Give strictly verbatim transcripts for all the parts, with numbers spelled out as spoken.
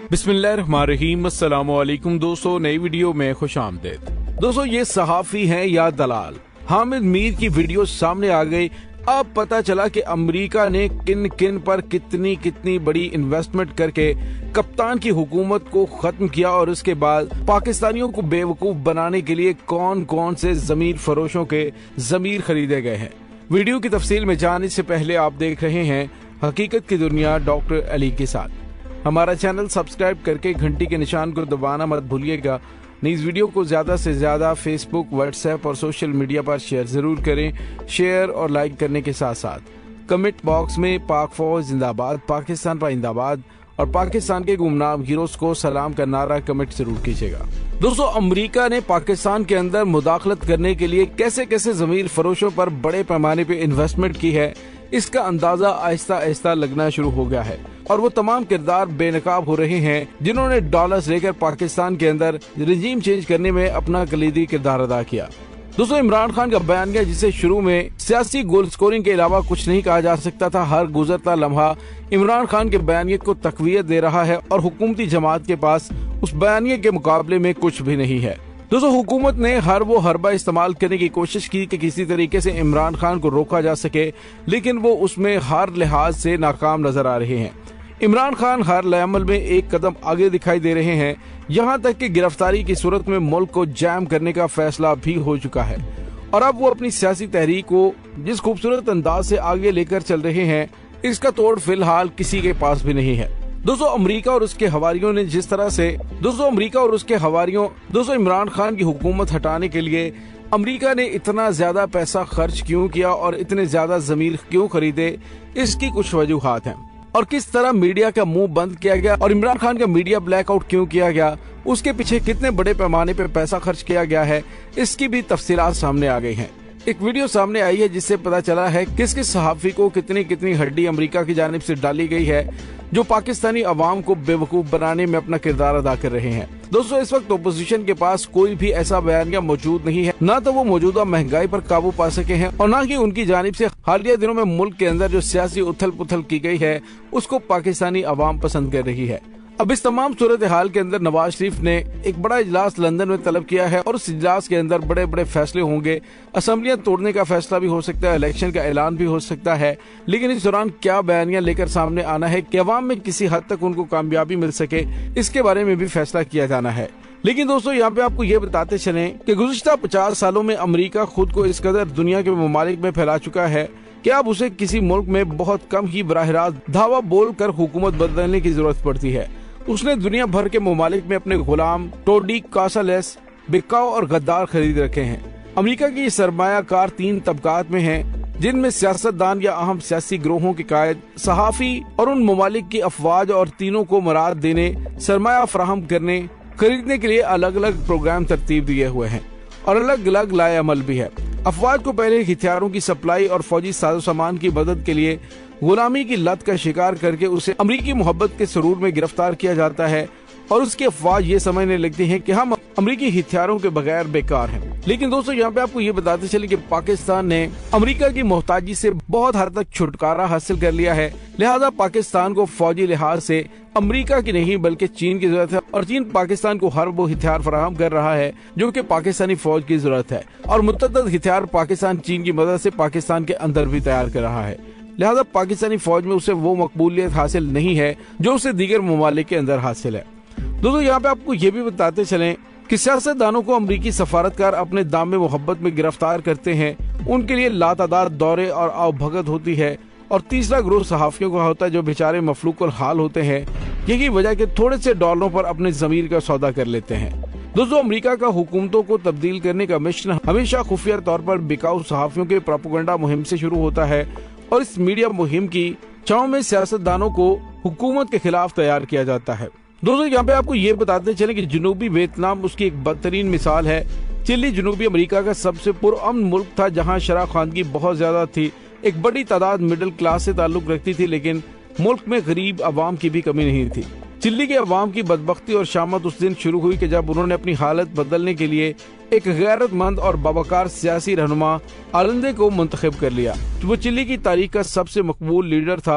बिस्मिल्लाहिर्रहमानिर्रहीम, अस्सलामु अलैकुम दोस्तों, नई वीडियो में खुश आमदीद। दोस्तों, ये सहाफी हैं या दलाल? हामिद मीर की वीडियो सामने आ गई। अब पता चला कि अमेरिका ने किन किन पर कितनी कितनी बड़ी इन्वेस्टमेंट करके कप्तान की हुकूमत को खत्म किया और उसके बाद पाकिस्तानियों को बेवकूफ बनाने के लिए कौन कौन से जमीर फरोशों के जमीर खरीदे गए हैं। वीडियो की तफसील में जाने से पहले आप देख रहे हैं हकीकत की दुनिया डॉक्टर अली के साथ। हमारा चैनल सब्सक्राइब करके घंटी के निशान को दबाना मत भूलिएगा। इस वीडियो को ज्यादा से ज्यादा फेसबुक, व्हाट्सएप और सोशल मीडिया पर शेयर जरूर करें। शेयर और लाइक करने के साथ साथ कमेंट बॉक्स में पाक फौज जिंदाबाद, पाकिस्तान पाइंदाबाद और पाकिस्तान के गुमनाम हीरोज को सलाम का नारा कमेंट जरूर कीजिएगा। दोस्तों, अमेरिका ने पाकिस्तान के अंदर मुदाखलत करने के लिए कैसे कैसे जमीर फरोशों पर बड़े पैमाने पे इन्वेस्टमेंट की है, इसका अंदाजा आहिस्ता आहिस्ता लगना शुरू हो गया है और वो तमाम किरदार बेनकाब हो रहे हैं जिन्होंने डॉलर्स लेकर पाकिस्तान के अंदर रिजीम चेंज करने में अपना कलीदी किरदार अदा किया। दोस्तों, इमरान खान का बयानिया, जिसे शुरू में सियासी गोल स्कोरिंग के अलावा कुछ नहीं कहा जा सकता था, हर गुजरता लम्हा इमरान खान के बयानिए को तकवीयत दे रहा है और हुकूमती जमात के पास उस बयानिए के मुकाबले में कुछ भी नहीं है। दोस्तों, हुकूमत ने हर वो हरबा इस्तेमाल करने की कोशिश की कि किसी तरीके से इमरान खान को रोका जा सके, लेकिन वो उसमें हर लिहाज से नाकाम नजर आ रहे हैं। इमरान खान हर लमल में एक कदम आगे दिखाई दे रहे हैं, यहाँ तक कि गिरफ्तारी की सूरत में मुल्क को जैम करने का फैसला भी हो चुका है और अब वो अपनी सियासी तहरीक को जिस खूबसूरत अंदाज से आगे लेकर चल रहे हैं, इसका तोड़ फिलहाल किसी के पास भी नहीं है। दोस्तों, अमेरिका और उसके हवारियों ने जिस तरह से दोस्तों अमेरिका और उसके हवारियों दोस्तों इमरान खान की हुकूमत हटाने के लिए अमेरिका ने इतना ज्यादा पैसा खर्च क्यों किया और इतने ज्यादा जमीर क्यों खरीदे, इसकी कुछ वजूहात हैं। और किस तरह मीडिया का मुंह बंद किया गया और इमरान खान का मीडिया ब्लैकआउट क्यों किया गया, उसके पीछे कितने बड़े पैमाने पर पैसा खर्च किया गया है, इसकी भी तफसीलात सामने आ गई हैं। एक वीडियो सामने आई है जिससे पता चला है किस किस सहाफी को कितनी कितनी हड्डी अमेरिका की जानिब से डाली गई है, जो पाकिस्तानी अवाम को बेवकूफ बनाने में अपना किरदार अदा कर रहे हैं। दोस्तों, इस वक्त ओपोजिशन के पास कोई भी ऐसा बयानिया मौजूद नहीं है, ना तो वो मौजूदा महंगाई पर काबू पा सके हैं और ना ही उनकी जानिब से हालिया दिनों में मुल्क के अंदर जो सियासी उथल पुथल की गई है उसको पाकिस्तानी अवाम पसंद कर रही है। अब इस तमाम सूरत हाल के अंदर नवाज शरीफ ने एक बड़ा इजलास लंदन में तलब किया है और उस इजलास के अंदर बड़े बड़े फैसले होंगे। असेंबलियां तोड़ने का फैसला भी हो सकता है, इलेक्शन का ऐलान भी हो सकता है, लेकिन इस दौरान क्या बयानियां लेकर सामने आना है कि अवाम में किसी हद तक उनको कामयाबी मिल सके, इसके बारे में भी फैसला किया जाना है। लेकिन दोस्तों, यहाँ पे आपको ये बताते चलें कि गुज़िश्ता पचास सालों में अमेरिका खुद को इस कदर दुनिया के ममालिक में फैला चुका है कि अब उसे किसी मुल्क में बहुत कम ही बराह रास्त धावा बोल कर हुकूमत बदलने की जरूरत पड़ती है। उसने दुनिया भर के ममालिक में अपने गुलाम, टोडी, कासालेस, बिकाऊ और गद्दार खरीद रखे हैं। अमेरिका की सरमायाकार तीन तबकात में हैं, जिनमें सियासतदान या अहम सियासी ग्रोहों के कायद, सहाफी और उन ममालिक की अफवाज, और तीनों को मराद देने, सरमाया फराहम करने, खरीदने के लिए अलग अलग प्रोग्राम तरतीब दिए हुए हैं और अलग अलग लाए अमल भी है। अफवाज को पहले हथियारों की सप्लाई और फौजी साजो सामान की मदद के लिए गुलामी की लत का शिकार करके उसे अमरीकी मोहब्बत के सरूर में गिरफ्तार किया जाता है और उसके अफवाज ये समझने लगते हैं कि हम अमरीकी हथियारों के बगैर बेकार हैं। लेकिन दोस्तों, यहाँ पे आपको ये बताते चले कि पाकिस्तान ने अमेरिका की मोहताजी से बहुत हद तक छुटकारा हासिल कर लिया है, लिहाजा पाकिस्तान को फौजी लिहाज से अमेरिका की नहीं बल्कि चीन की जरूरत है और चीन पाकिस्तान को हर वो हथियार फराहम कर रहा है जो कि पाकिस्तानी फौज की जरूरत है और मुतअद्दिद हथियार पाकिस्तान चीन की मदद से पाकिस्तान के अंदर भी तैयार कर रहा है। लिहाजा पाकिस्तानी फौज में उसे वो मकबूलियत हासिल नहीं है जो उसे दीगर ममालिक के अंदर हासिल है। दोस्तों, यहाँ पे आपको ये भी बताते चलें कि सियासतदानों को अमरीकी सफारतकार अपने दाम मोहब्बत में गिरफ्तार करते हैं, उनके लिए लातादार दौरे और आवभगत होती है और तीसरा ग्रोह सहाफियों का होता है जो बेचारे मफलूक और हाल होते हैं, यही वजह के थोड़े से डॉलरों पर अपने जमीर का सौदा कर लेते हैं। दोस्तों, अमेरिका का हुकूमतों को तब्दील करने का मिशन हमेशा खुफिया तौर पर बिकाऊ सहाफियों के प्रोपेगेंडा मुहिम से शुरू होता है और इस मीडिया मुहिम की छांव में सियासतदानों को हुकूमत के खिलाफ तैयार किया जाता है। दोस्तों, यहाँ पे आपको ये बताते चले कि जनूबी वियतनाम उसकी एक बदतरीन मिसाल है। चिली जनूबी अमेरिका का सबसे पुरअमन मुल्क था जहाँ शराह खानगी बहुत ज्यादा थी, एक बड़ी तादाद मिडिल क्लास से ताल्लुक रखती थी, लेकिन मुल्क में गरीब अवाम की भी कमी नहीं थी। चिल्ली के अवाम की बदबख्ती और शामत उस दिन शुरू हुई कि जब उन्होंने अपनी हालत बदलने के लिए एक गैरतमंद और बावकार सियासी रहनुमा आलंदे को मुंतखब कर लिया। वो चिल्ली की तारीख का सबसे मकबूल लीडर था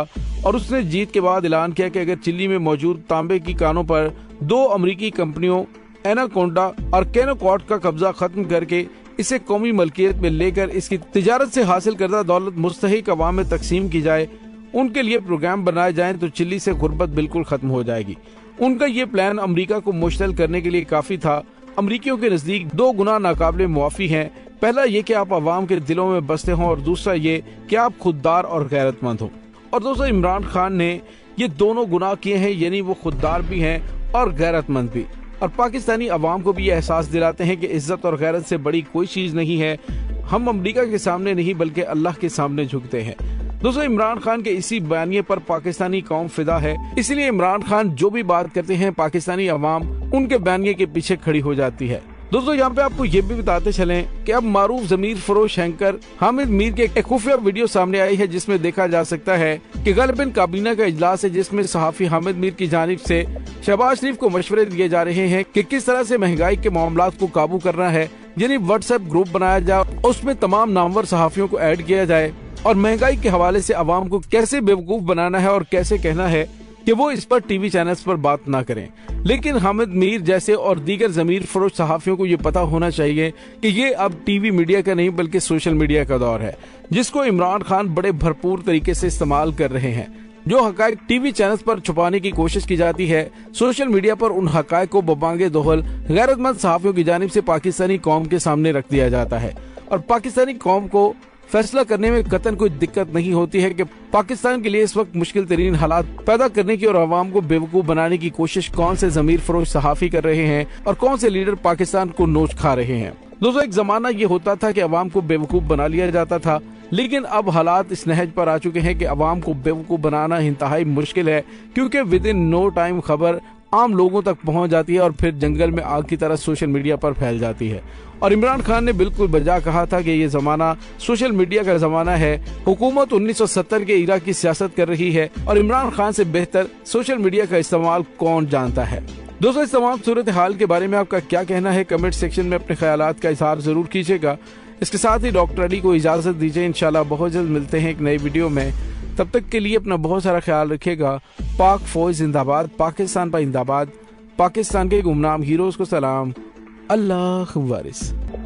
और उसने जीत के बाद ऐलान किया कि अगर चिली में मौजूद तांबे की कानों पर दो अमेरिकी कंपनियों एनाकोंडा और केनोकॉट का कब्जा खत्म करके इसे कौमी मलकियत में लेकर इसकी तिजारत से हासिल करदा दौलत मुस्तहिक अवाम में तकसीम की जाए, उनके लिए प्रोग्राम बनाए जाएं तो चिली से गुर्बत बिल्कुल खत्म हो जाएगी। उनका ये प्लान अमेरिका को मुश्तल करने के लिए काफी था। अमरीकियों के नजदीक दो गुना नाकाबिले मुआफी हैं। पहला ये कि आप अवाम के दिलों में बसते हों और दूसरा ये कि आप खुददार और गैरतमंद हों। और दोस्तों इमरान खान ने ये दोनों गुनाह किए हैं, यानी वो खुददार भी हैं और गैरतमंद भी, और पाकिस्तानी अवाम को भी ये एहसास दिलाते हैं कि इज्जत और गैरत से बड़ी कोई चीज नहीं है। हम अमेरिका के सामने नहीं बल्कि अल्लाह के सामने झुकते हैं। दोस्तों इमरान खान के इसी बयानिए पर पाकिस्तानी कौम फिदा है, इसलिए इमरान खान जो भी बात करते हैं पाकिस्तानी अवाम उनके बयानिए के पीछे खड़ी हो जाती है। दोस्तों यहाँ पे आपको ये भी बताते चलें कि अब मारूफ जमीर फरोश एंकर हामिद मीर के एक खुफिया वीडियो सामने आई है, जिसमें देखा जा सकता है कि गलबन काबीना का इजलास है, जिसमें सहाफी हामिद मीर की जानिब से शहबाज शरीफ को मशवरे दिए जा रहे हैं कि किस तरह से महंगाई के मामलात को काबू करना है। यानी व्हाट्सएप ग्रुप बनाया जाए, उसमें तमाम नामवर सहाफियों को ऐड किया जाए और महंगाई के हवाले से अवाम को कैसे बेवकूफ बनाना है और कैसे कहना है कि वो इस पर टीवी चैनल्स पर बात ना करें। लेकिन हामिद मीर जैसे और दीगर जमीर फरोश सहाफियों को ये पता होना चाहिए कि ये अब टीवी मीडिया का नहीं बल्कि सोशल मीडिया का दौर है, जिसको इमरान खान बड़े भरपूर तरीके से इस्तेमाल कर रहे हैं। जो हकायक टीवी चैनल्स पर छुपाने की कोशिश की जाती है, सोशल मीडिया पर उन हकायक को बबांगे दोहल गैरतमंद सहाफियों की जानिब से पाकिस्तानी कौम के सामने रख दिया जाता है। और पाकिस्तानी कौम को फैसला करने में कतन कोई दिक्कत नहीं होती है कि पाकिस्तान के लिए इस वक्त मुश्किल तरीन हालात पैदा करने की और अवाम को बेवकूफ बनाने की कोशिश कौन से जमीर फरोश सहाफी कर रहे हैं और कौन से लीडर पाकिस्तान को नोच खा रहे हैं। दोस्तों एक जमाना ये होता था कि अवाम को बेवकूफ बना लिया जाता था, लेकिन अब हालात इस नहज पर आ चुके हैं कि अवाम को बेवकूफ बनाना इंतहाई मुश्किल है, क्योंकि विद इन नो टाइम खबर आम लोगों तक पहुंच जाती है और फिर जंगल में आग की तरह सोशल मीडिया पर फैल जाती है। और इमरान खान ने बिल्कुल बजा कहा था कि ये जमाना सोशल मीडिया का जमाना है। हुकूमत उन्नीस सौ सत्तर के इरा की सियासत कर रही है और इमरान खान से बेहतर सोशल मीडिया का इस्तेमाल कौन जानता है। दोस्तों इस तमाम सूरत हाल के बारे में आपका क्या कहना है, कमेंट सेक्शन में अपने ख्यालात का इजहार जरूर कीजिएगा। इसके साथ ही डॉक्टर अली को इजाजत दीजिए। इंशाल्लाह बहुत जल्द मिलते हैं एक नई वीडियो में। तब तक के लिए अपना बहुत सारा ख्याल रखिएगा। पाक फौज जिंदाबाद, पाकिस्तान पर जिंदाबाद, पाकिस्तान के गुमनाम हीरोज को सलाम, अल्लाह वारिस।